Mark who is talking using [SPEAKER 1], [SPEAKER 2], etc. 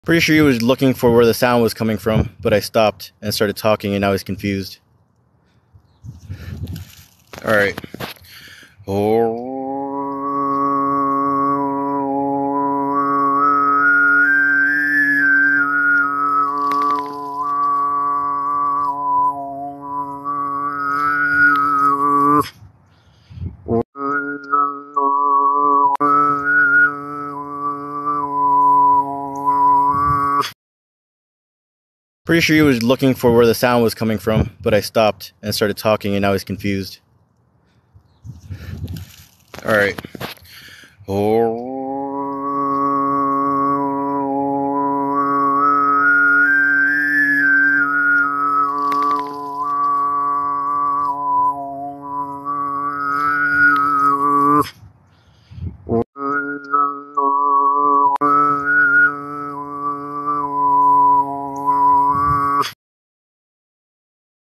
[SPEAKER 1] Pretty sure he was looking for where the sound was coming from, but I stopped and started talking, and now he's confused. All right. Pretty sure he was looking for where the sound was coming from, but I stopped and started talking, and now he's confused. All right.